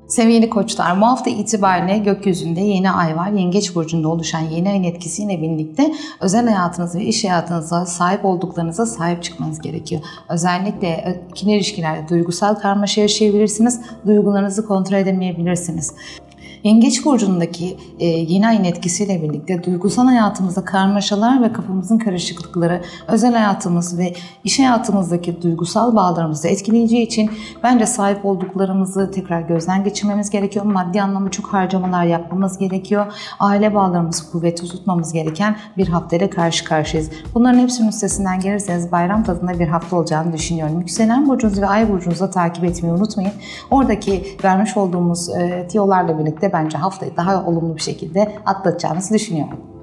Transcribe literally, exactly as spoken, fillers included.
Sevgili koçlar, bu hafta itibariyle gökyüzünde yeni ay var. Yengeç burcunda oluşan yeni ayın etkisiyle birlikte özel hayatınız ve iş hayatınıza sahip olduklarınıza sahip çıkmanız gerekiyor. Özellikle ikili ilişkilerde duygusal karmaşa yaşayabilirsiniz, duygularınızı kontrol edemeyebilirsiniz. Yengeç burcundaki e, yeni ayın etkisiyle birlikte duygusal hayatımızda karmaşalar ve kafamızın karışıklıkları özel hayatımız ve iş hayatımızdaki duygusal bağlarımızı etkileyeceği için bence sahip olduklarımızı tekrar gözden geçirmemiz gerekiyor. Maddi anlamda çok harcamalar yapmamız gerekiyor. Aile bağlarımızı kuvvetli tutmamız gereken bir haftayla karşı karşıyayız. Bunların hepsinin üstesinden gelirseniz bayram tadında bir hafta olacağını düşünüyorum. Yükselen burcunuzu ve ay burcunuzu da takip etmeyi unutmayın. Oradaki vermiş olduğumuz e, tiyolarla birlikte bence haftayı daha olumlu bir şekilde atlatacağınızı düşünüyorum.